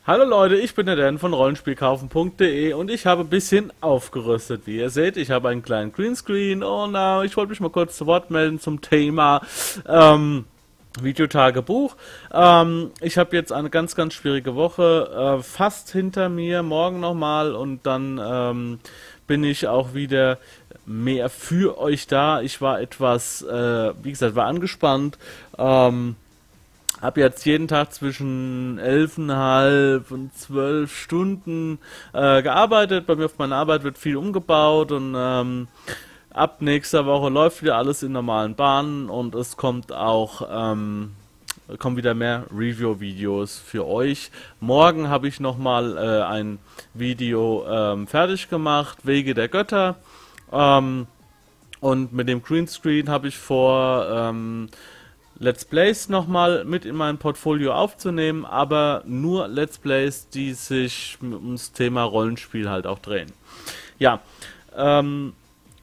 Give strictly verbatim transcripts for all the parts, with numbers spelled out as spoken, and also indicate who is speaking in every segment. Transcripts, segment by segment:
Speaker 1: Hallo Leute, ich bin der Dan von Rollenspielkaufen punkt de und ich habe ein bisschen aufgerüstet. Wie ihr seht, ich habe einen kleinen Greenscreen und äh, ich wollte mich mal kurz zu Wort melden zum Thema ähm, Videotagebuch. Ähm, ich habe jetzt eine ganz, ganz schwierige Woche äh, fast hinter mir, morgen nochmal und dann ähm, bin ich auch wieder mehr für euch da. Ich war etwas, äh, wie gesagt, war angespannt. Ähm, Hab jetzt jeden Tag zwischen elfeinhalb und zwölf Stunden äh, gearbeitet. Bei mir auf meiner Arbeit wird viel umgebaut und ähm, ab nächster Woche läuft wieder alles in normalen Bahnen und es kommt auch ähm, kommen wieder mehr Review-Videos für euch. Morgen habe ich nochmal äh, ein Video ähm, fertig gemacht, Wege der Götter. Ähm, und mit dem Greenscreen habe ich vor, ähm, Let's Plays nochmal mit in mein Portfolio aufzunehmen, aber nur Let's Plays, die sich ums Thema Rollenspiel halt auch drehen. Ja, ähm,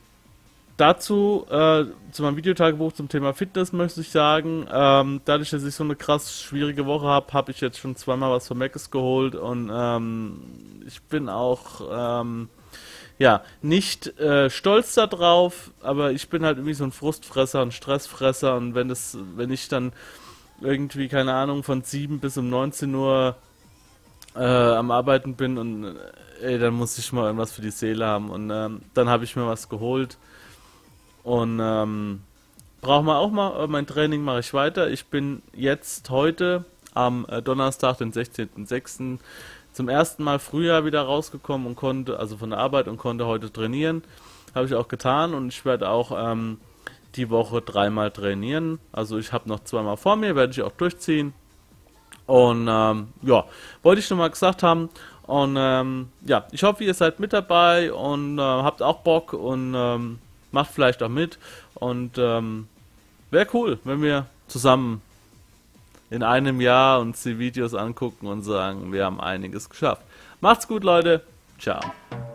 Speaker 1: dazu, äh, zu meinem Videotagebuch zum Thema Fitness möchte ich sagen, ähm, dadurch, dass ich so eine krass schwierige Woche habe, habe ich jetzt schon zweimal was von Mc's geholt und ähm, ich bin auch, ähm, ja, nicht äh, stolz darauf, aber ich bin halt irgendwie so ein Frustfresser, ein Stressfresser und wenn das, wenn ich dann irgendwie, keine Ahnung, von sieben bis um neunzehn Uhr äh, am Arbeiten bin und äh, ey, dann muss ich mal irgendwas für die Seele haben und ähm, dann habe ich mir was geholt und ähm, braucht man auch mal, äh, mein Training mache ich weiter. Ich bin jetzt heute am äh, Donnerstag, den sechzehnten sechsten zum ersten Mal Frühjahr wieder rausgekommen und konnte, also von der Arbeit und konnte heute trainieren. Habe ich auch getan und ich werde auch ähm, die Woche dreimal trainieren. Also ich habe noch zweimal vor mir, werde ich auch durchziehen. Und ähm, ja, wollte ich schon mal gesagt haben. Und ähm, ja, ich hoffe, ihr seid mit dabei und äh, habt auch Bock und ähm, macht vielleicht auch mit. Und ähm, wäre cool, wenn wir zusammen in einem Jahr uns die Videos angucken und sagen, wir haben einiges geschafft. Macht's gut, Leute. Ciao.